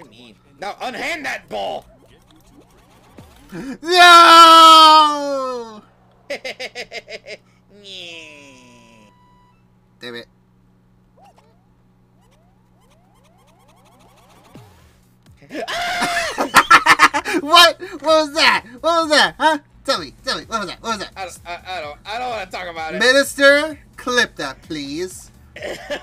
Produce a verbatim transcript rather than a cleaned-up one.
You're mean. Now unhand that ball. No! Damn it. What? What was that? What was that? Huh? Tell me. Tell me. What was that? What was that? I, I, I don't. I don't want to talk about it. Minister, clip that, please.